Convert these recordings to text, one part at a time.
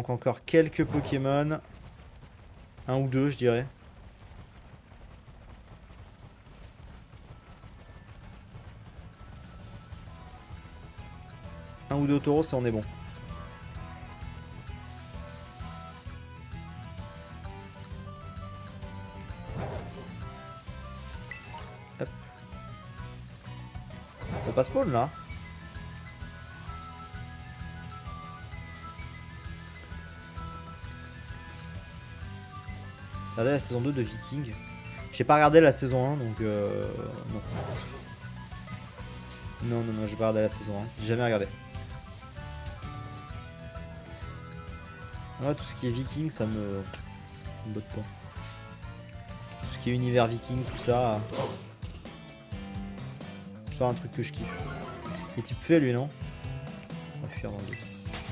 manque encore quelques Pokémon. Un ou deux, je dirais. Un ou deux taureaux, ça on est bon. Hop. On peut pas spawn là. Regardez la saison 2 de Viking. J'ai pas regardé la saison 1 donc non. Non, j'ai pas regardé la saison 1. J'ai jamais regardé. Moi, tout ce qui est Viking, ça me botte pas. Tout ce qui est univers Viking, tout ça. C'est pas un truc que je kiffe. Il est type fait lui, non? On va fuir dans le doute.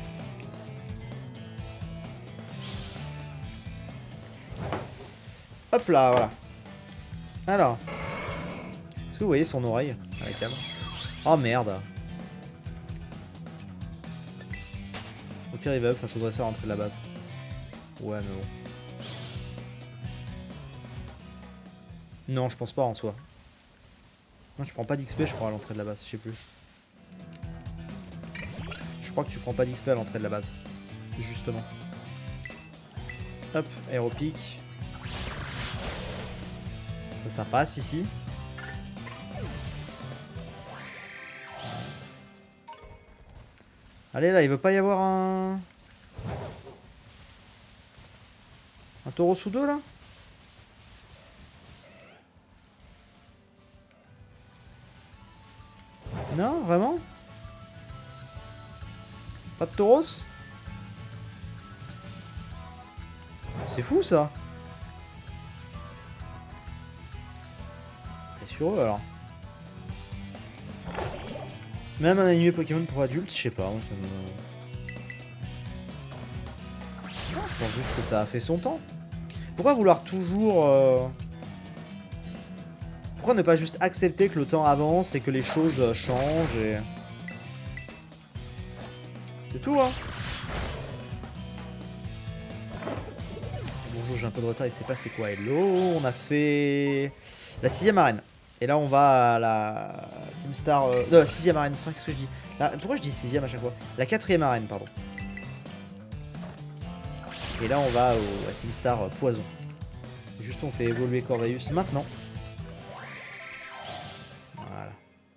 Hop là, voilà. Alors. Est-ce que vous voyez son oreille à la cam? Oh merde. Au pire, il va up face au dresseur à l'entrée de la base. Ouais, mais bon. Non, je pense pas en soi. Non, tu prends pas d'XP, je crois, à l'entrée de la base. Je sais plus. Je crois que tu prends pas d'XP à l'entrée de la base. Justement. Hop, aéropic. Ça passe ici. Allez là, il veut pas y avoir un taureau sous deux là? Non, vraiment? Pas de tauros? C'est fou ça. Et sur eux alors. Même un animé Pokémon pour adultes, je sais pas, moi, ça me... Non, je pense juste que ça a fait son temps. Pourquoi vouloir toujours... Pourquoi ne pas juste accepter que le temps avance et que les choses changent et... C'est tout, hein. Bonjour, j'ai un peu de retard, il sait pas c'est quoi. Hello, on a fait... la 6ème arène. Et là, on va à la Team Star... Non, 6ème arène, putain, qu'est-ce que je dis là, pourquoi je dis 6ème à chaque fois? La 4ème arène, pardon. Et là, on va à Team Star Poison. Juste, on fait évoluer Corvus maintenant. Voilà.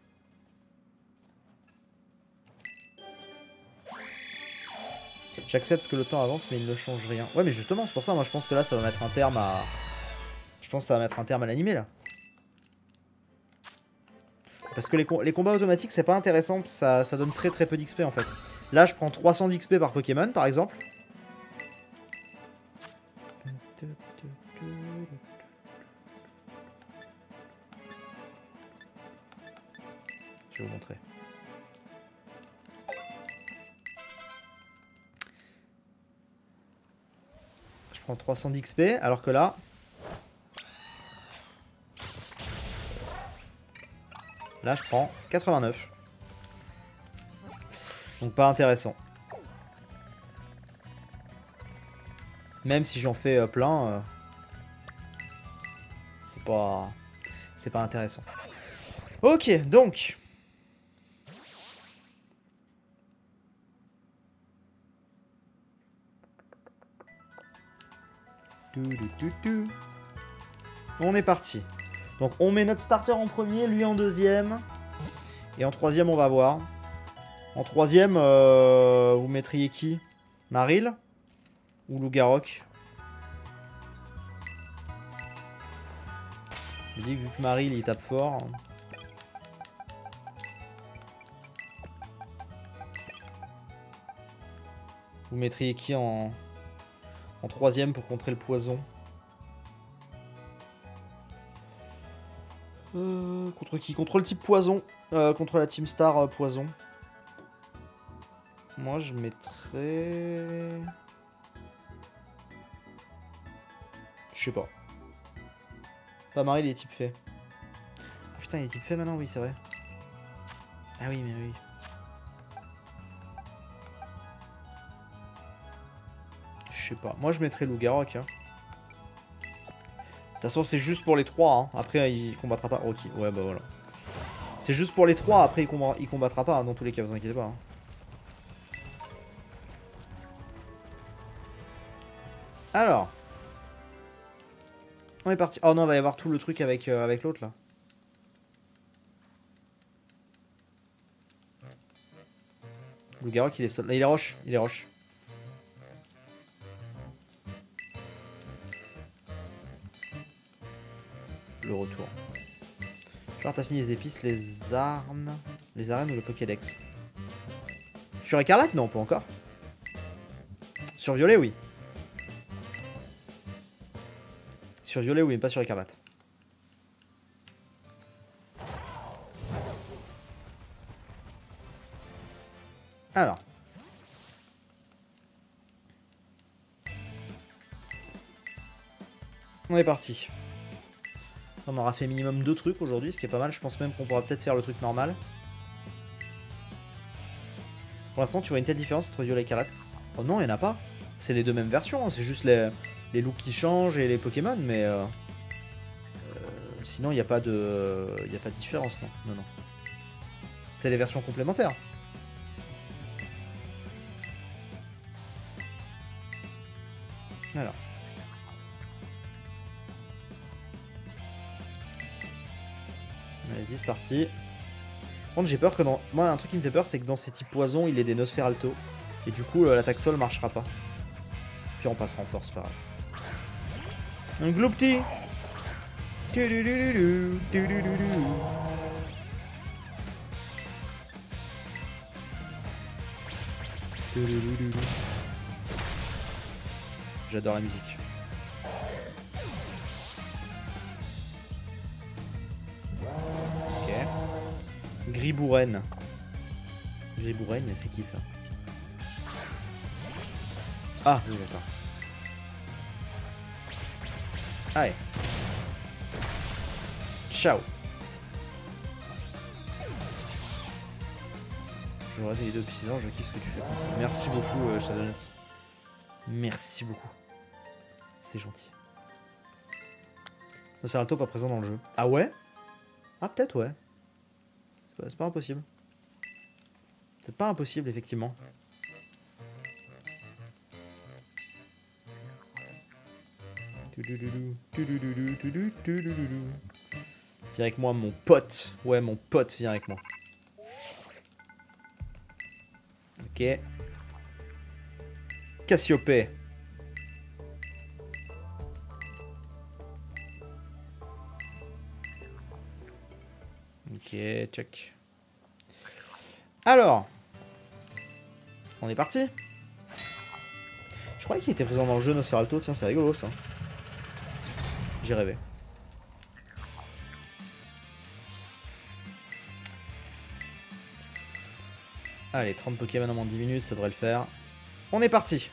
J'accepte que le temps avance, mais il ne change rien. Ouais, mais justement, c'est pour ça, moi, je pense que là, ça va mettre un terme à... Je pense que ça va mettre un terme à l'animé, là. Parce que les combats automatiques, c'est pas intéressant, ça donne très peu d'XP en fait. Là, je prends 300 d'XP par Pokémon, par exemple. Je vais vous montrer. Je prends 300 d'XP, alors que là... Là, je prends 89. Donc pas intéressant. Même si j'en fais plein, c'est pas intéressant. Ok, donc... On est parti. Donc on met notre starter en premier, lui en deuxième. Et en troisième, on va voir. En troisième, vous mettriez qui? Marill ou Lugarok? Je dis que vu que Marill il tape fort. Vous mettriez qui en troisième pour contrer le poison? Contre qui? Contre le type poison. Contre la Team Star poison. Moi je mettrais... Je sais pas. Pas Marill il est type fait. Ah, putain il est type fait maintenant, oui c'est vrai. Ah oui mais oui. Je sais pas. Moi, je mettrais Loup-Garok. Hein. De toute façon, c'est juste pour les 3. Hein. Après, il combattra pas. Ok, ouais, bah voilà. C'est juste pour les 3. Après, il combattra pas. Hein, dans tous les cas, vous inquiétez pas. Hein. Alors. On est parti. Oh non, il va y avoir tout le truc avec, avec l'autre là. Loup-Garok, il est seul. Là, il est roche. Il est roche. Le retour. Genre, t'as fini les épices, les armes, les arènes ou le Pokédex. Sur Écarlate, non, pas encore. Sur Violet, oui. Sur Violet, oui, mais pas sur Écarlate. Alors. On est parti. On aura fait minimum 2 trucs aujourd'hui, ce qui est pas mal. Je pense même qu'on pourra peut-être faire le truc normal. Pour l'instant, tu vois une telle différence entre Violet et Écarlate? Oh non, il n'y en a pas. C'est les deux mêmes versions. Hein. C'est juste les looks qui changent et les Pokémon. Mais sinon, il n'y a pas de... Il n'y a pas de différence, non. Non, non. C'est les versions complémentaires. Alors. Vas-y, c'est parti. Par contre, j'ai peur que dans... Moi, un truc qui me fait peur, c'est que dans ces types poison, il ait des Nosferalto. Et du coup, l'attaque sol marchera pas. Puis on passera en force, pareil. Un Gloopty. J'adore la musique. Ok. Gribouren. Gribouren, c'est qui ça? Ah, oui, d'accord. Allez. Ciao. Je regarde les 2 depuis 6 ans, je kiffe ce que tu fais. Merci beaucoup, Shadownet. Merci beaucoup. C'est gentil. Nosferalto pas présent dans le jeu. Ah ouais? Ah peut-être ouais. C'est pas impossible. C'est pas impossible effectivement. Viens avec moi mon pote. Ouais mon pote viens avec moi. Ok. Cassiope. Ok, check. Alors. On est parti. Je croyais qu'il était présent dans le jeu Nosferalto. Tiens, c'est rigolo ça. J'ai rêvé. Allez, 30 Pokémon en moins de 10 minutes, ça devrait le faire. On est parti.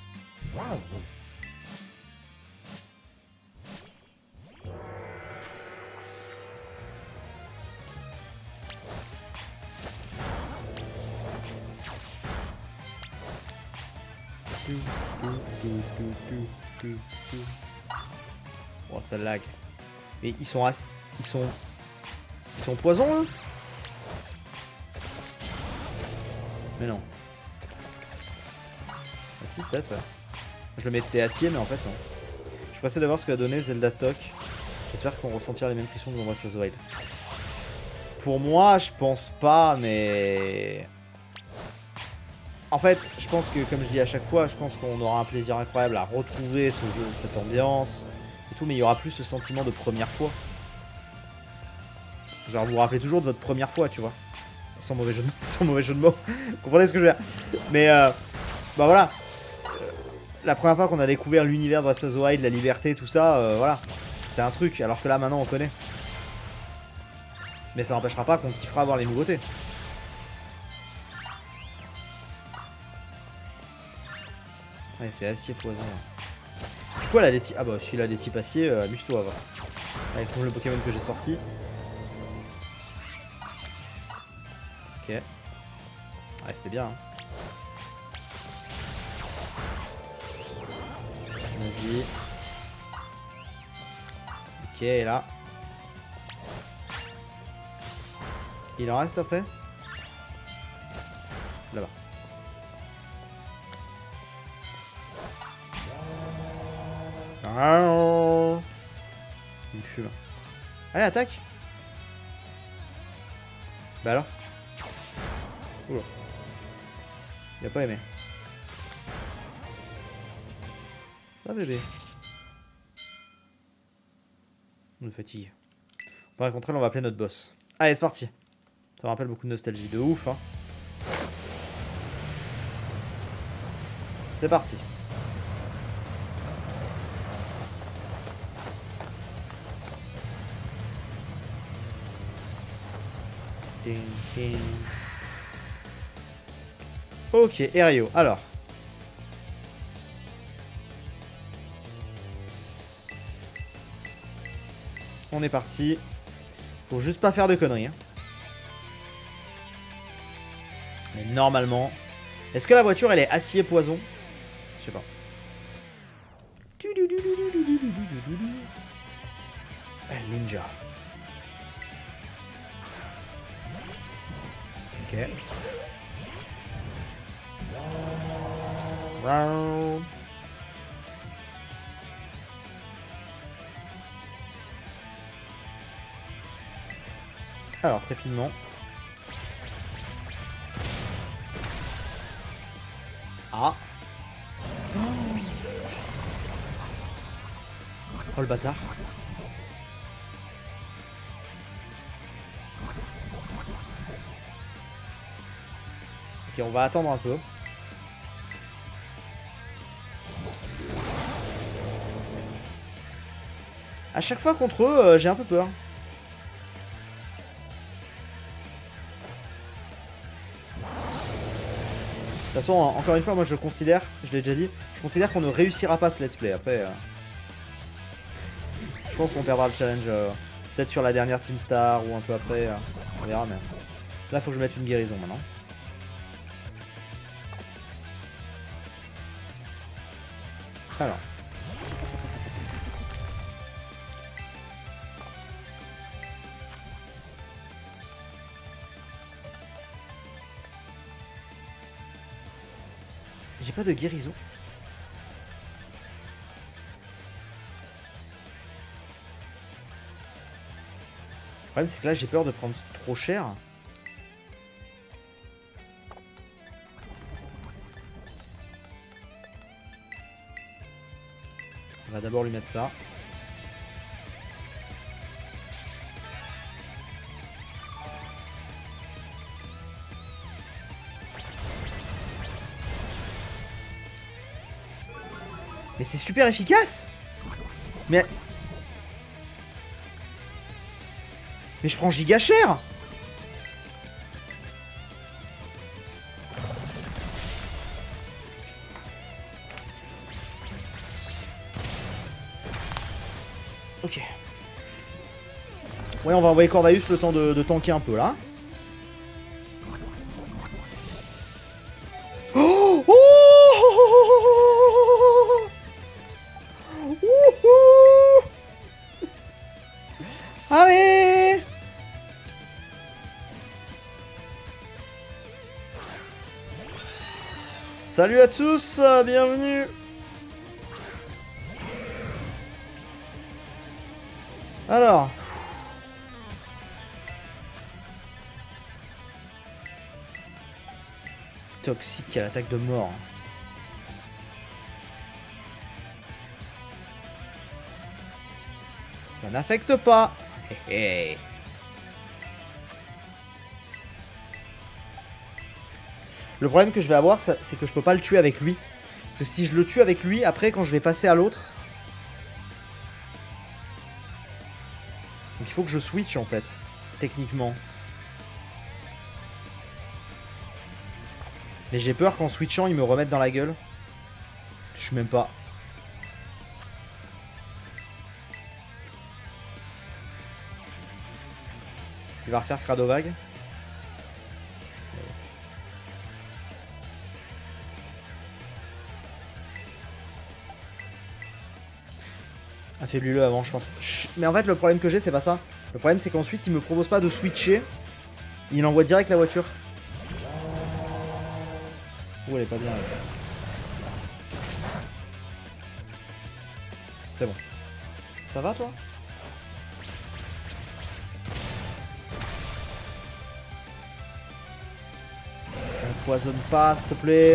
Oh, ça lag. Mais ils sont assez... Ils sont poison, eux? Mais non. Ah si, peut-être, ouais. Je le mettais acier, mais en fait, non. Je suis pressé de voir ce que va donner Zelda Toc. J'espère qu'on ressentira les mêmes questions que dans Breath of the Wild. Pour moi, je pense pas, mais... En fait, je pense que, comme je dis à chaque fois, je pense qu'on aura un plaisir incroyable à retrouver ce jeu, cette ambiance et tout, mais il y aura plus ce sentiment de première fois. Genre, vous vous rappelez toujours de votre première fois, tu vois. Sans mauvais jeu de mots. Vous comprenez ce que je veux dire? Mais, bah voilà. La première fois qu'on a découvert l'univers de Breath of the Wild, la liberté, tout ça, voilà. C'était un truc, alors que là, maintenant, on connaît. Mais ça n'empêchera pas qu'on kiffera voir les nouveautés. Ouais, c'est acier poison. Du coup, elle a des types... Ah bah, s'il a des types acier, amuse-toi, va. Allez, trouve le Pokémon que j'ai sorti. Ok. Ouais, c'était bien. Hein. Vas-y. Ok, et là. Il en reste après? Là-bas. Il me fume. Allez, attaque! Bah alors? Oula. Il a pas aimé. Ah bébé. On est fatigué. Par contre, on va appeler notre boss. Allez, c'est parti. Ça me rappelle beaucoup de nostalgie. De ouf, hein. C'est parti. Ding, ding. Ok, Erio. Alors. On est parti. Faut juste pas faire de conneries. Hein. Mais normalement... Est-ce que la voiture, elle est acier poison? Je sais pas. Ninja. Ok. Alors, très rapidement. Ah. Oh le bâtard. Ok, on va attendre un peu. À chaque fois contre eux, j'ai un peu peur. De toute façon, encore une fois, moi je considère, je l'ai déjà dit, je considère qu'on ne réussira pas ce let's play. Après, je pense qu'on perdra le challenge peut-être sur la dernière Team Star ou un peu après. On verra, mais là, faut que je mette une guérison maintenant. Alors. J'ai pas de guérison. Le problème, c'est que là, j'ai peur de prendre trop cher. On va d'abord lui mettre ça. Mais c'est super efficace! Mais je prends giga cher! Ok. Ouais, on va envoyer Cordaeus le temps de tanker un peu là. Oh, oh, allez! Salut à tous, bienvenue. Alors. Toxique à l'attaque de mort. Ça n'affecte pas. Hey, hey. Le problème que je vais avoir, c'est que je peux pas le tuer avec lui. Parce que si je le tue avec lui, après quand je vais passer à l'autre... Donc il faut que je switch en fait, techniquement. Mais j'ai peur qu'en switchant, il me remette dans la gueule. Je suis même pas... Il va refaire Cradovag. Affaiblis-le avant, je pense. Mais en fait, le problème que j'ai, c'est pas ça. Le problème, c'est qu'ensuite, il me propose pas de switcher. Il envoie direct la voiture. Oh, elle est pas bien. C'est bon. Ça va, toi? Empoisonne pas, s'il te plaît.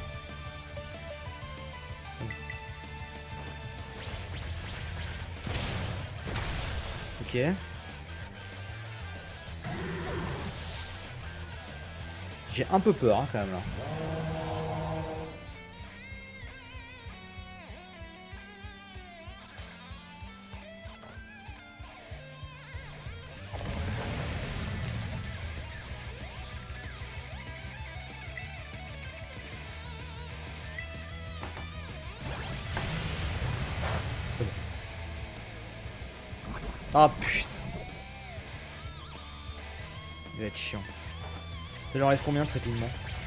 Ok. J'ai un peu peur, hein, quand même, là. C'est bon. Ah, putain. Il va être chiant. Ça lui enlève combien très rapidement?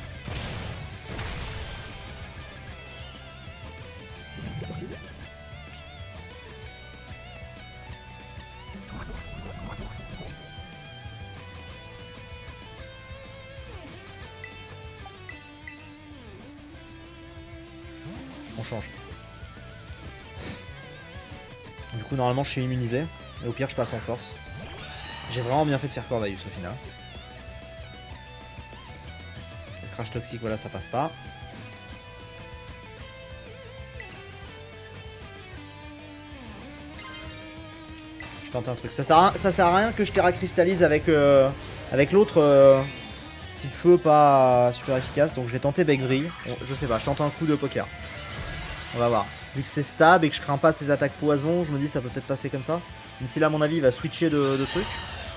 On change. Du coup, normalement, je suis immunisé. Et au pire, je passe en force. J'ai vraiment bien fait de faire Corvus au final. Le crash toxique, voilà, ça passe pas. Je tente un truc. Ça sert à rien que je terra cristallise avec, avec l'autre type feu pas super efficace. Donc je vais tenter Bec Vrille. Je sais pas, je tente un coup de poker. On va voir. Vu que c'est stab et que je crains pas ses attaques poison, je me dis ça peut peut-être passer comme ça. Même si là, à mon avis, il va switcher de trucs.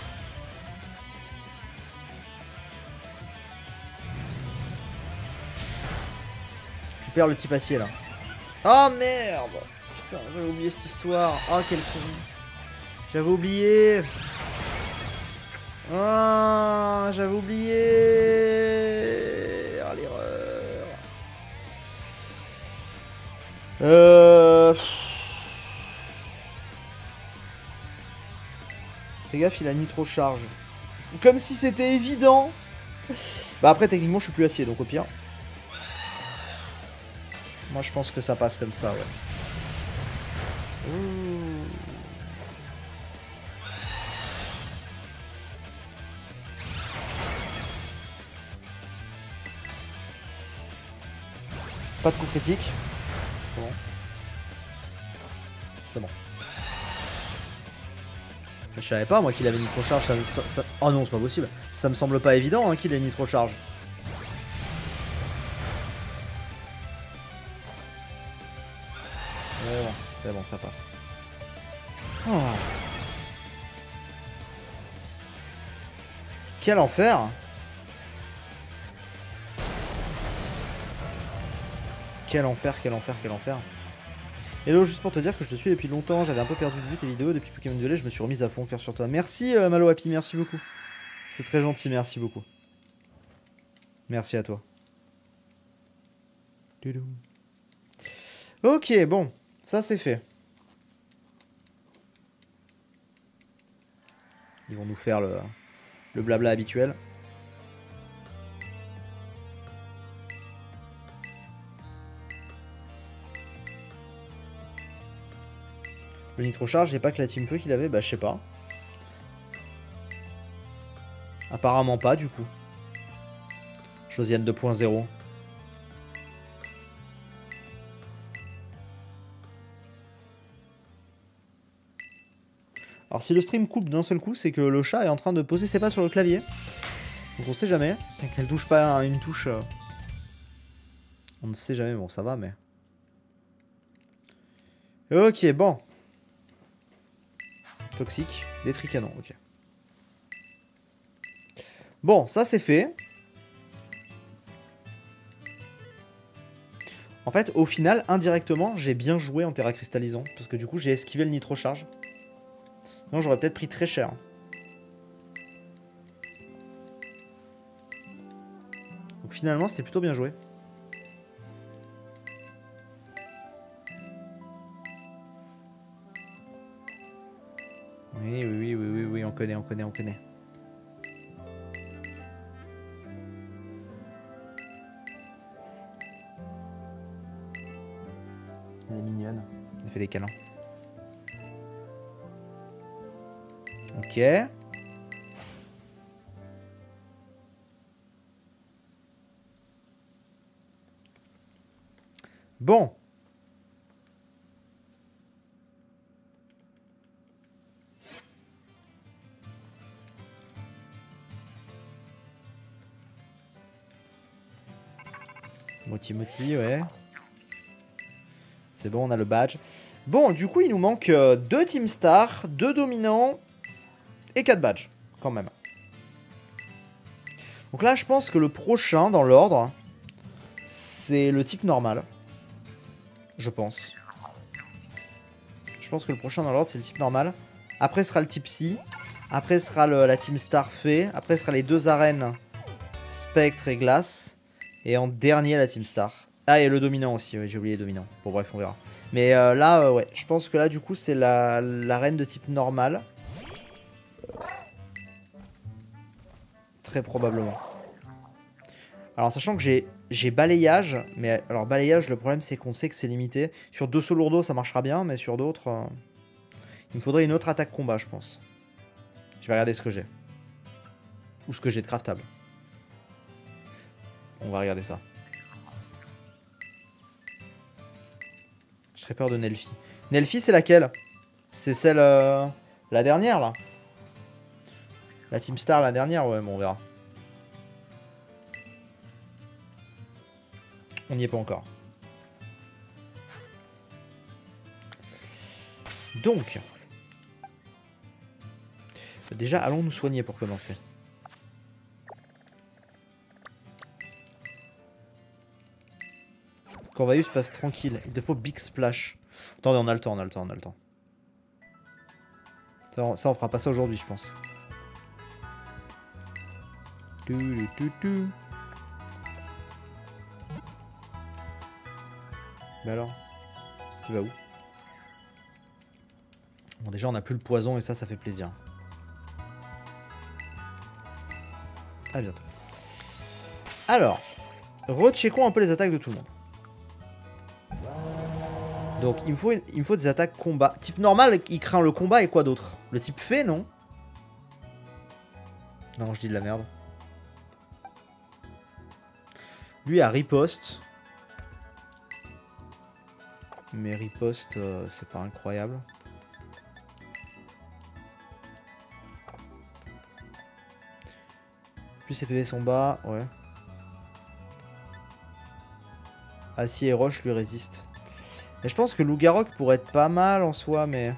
Je perds le type acier là. Oh merde! Putain, j'avais oublié cette histoire. Oh quel con. J'avais oublié. Ah, j'avais oublié. Ah, l'erreur. Fais gaffe, il a nitro charge. Comme si c'était évident. Bah après, techniquement, je suis plus acier, donc au pire. Moi, je pense que ça passe comme ça, ouais. Ouh. Pas de coup critique. C'est bon. C'est bon. Je savais pas, moi, qu'il avait nitro charge. Oh non, c'est pas possible. Ça me semble pas évident hein, qu'il ait nitro charge. C'est bon, ça passe. Oh. Quel enfer! Quel enfer, quel enfer, quel enfer. Hello, juste pour te dire que je te suis depuis longtemps, j'avais un peu perdu de vue tes vidéos, depuis Pokémon Violet, je me suis remise à fond, cœur sur toi. Merci Malo Happy, merci beaucoup. C'est très gentil, merci beaucoup. Merci à toi. Ok, bon, ça c'est fait. Ils vont nous faire le blabla habituel. Le nitro charge, j'ai pas que la team feu qu'il avait, bah je sais pas. Apparemment pas du coup. Josiane 2.0. Alors si le stream coupe d'un seul coup, c'est que le chat est en train de poser ses pattes sur le clavier. Donc on sait jamais. Qu'elle touche pas à une touche. On ne sait jamais, bon ça va mais... Ok, bon. Toxique, détruit canon, ok. Bon, ça c'est fait. En fait, au final, indirectement, j'ai bien joué en terra cristallisant. Parce que du coup, j'ai esquivé le nitro charge. Non, j'aurais peut-être pris très cher. Donc finalement, c'était plutôt bien joué. Oui, oui, oui, oui, oui, oui, on connaît, on connaît, on connaît. Elle est mignonne. Elle fait des câlins. Ok. Bon. Moti Moti, ouais. C'est bon, on a le badge. Bon, du coup, il nous manque 2 Team Star, 2 dominants et 4 badges, quand même. Donc là, je pense que le prochain, dans l'ordre, c'est le type normal. Je pense. Je pense que le prochain dans l'ordre, c'est le type normal. Après, ce sera le type Psy. Après, ce sera la Team Star Fée. Après, ce sera les 2 arènes Spectre et Glace. Et en dernier, la Team Star. Ah, et le dominant aussi, oui, j'ai oublié les dominants. Bon, bref, on verra. Mais là, ouais, je pense que là, du coup, c'est l'arène de type normal. Très probablement. Alors, sachant que j'ai balayage. Mais alors, balayage, le problème, c'est qu'on sait que c'est limité. Sur 2 sauts lourdeaux, ça marchera bien. Mais sur d'autres, il me faudrait une autre attaque combat, je pense. Je vais regarder ce que j'ai. Ou ce que j'ai de craftable. On va regarder ça. Je serais peur de Nelphi. Nelphi, c'est laquelle? C'est celle... la dernière, là. La Team Star, la dernière? Ouais, bon, on verra. On n'y est pas encore. Donc... Déjà, allons nous soigner pour commencer. Corvaius passe tranquille. Il te faut Big Splash. Attendez, on a le temps, on a le temps, on a le temps. Ça, on fera pas ça aujourd'hui, je pense. Mais alors, tu vas où? Bon, déjà, on a plus le poison et ça fait plaisir. À bientôt. Alors, recheckons un peu les attaques de tout le monde. Donc, il me faut des attaques combat. Type normal, il craint le combat et quoi d'autre? Le type fée, non? Non, je dis de la merde. Lui a riposte. Mais riposte, c'est pas incroyable. Plus ses PV sont bas, ouais. Acier et roche lui résistent. Mais je pense que Lougarok pourrait être pas mal en soi, mais...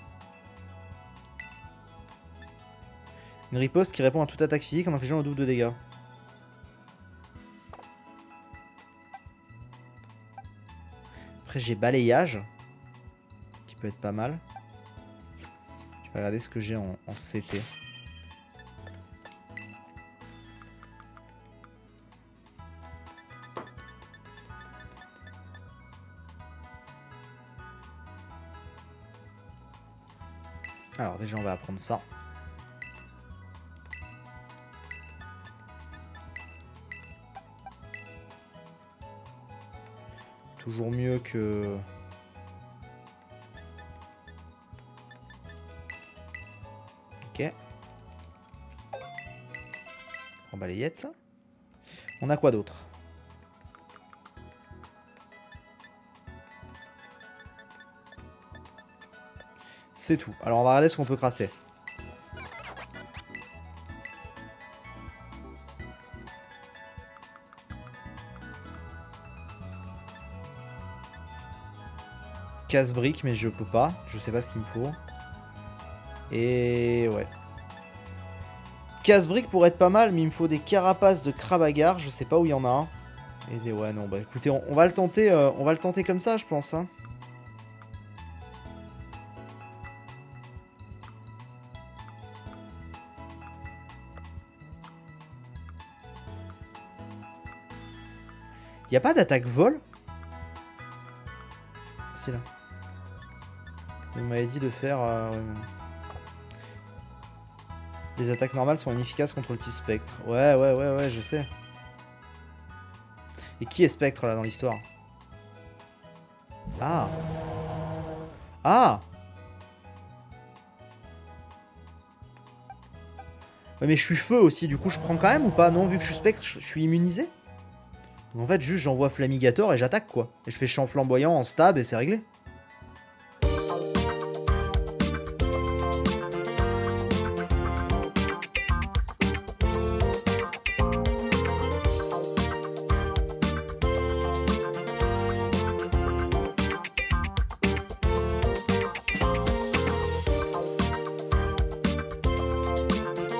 Une riposte qui répond à toute attaque physique en infligeant le double de dégâts. Après j'ai balayage. Qui peut être pas mal. Je vais regarder ce que j'ai en CT. Alors déjà on va apprendre ça. Toujours mieux que... Ok. En balayette. On a quoi d'autre? C'est tout. Alors on va regarder ce qu'on peut crafter. Casse-brique, mais je peux pas. Je sais pas ce qu'il me faut. Et ouais. Casse-brique pourrait être pas mal, mais il me faut des carapaces de crabe agar. Je sais pas où il y en a. Et des... ouais, non, bah écoutez, on va le tenter. On va le tenter comme ça, je pense. Hein. Y a pas d'attaque vol? Si là. Vous m'avez dit de faire... ouais, Les attaques normales sont inefficaces contre le type spectre. Ouais, je sais. Et qui est spectre là dans l'histoire? Ah. Ah. Ouais, mais je suis feu aussi, du coup je prends quand même ou pas? Non, vu que je suis spectre, je suis immunisé. Donc en fait, juste j'envoie Flamigator et j'attaque quoi. Et je fais champ flamboyant en stab et c'est réglé.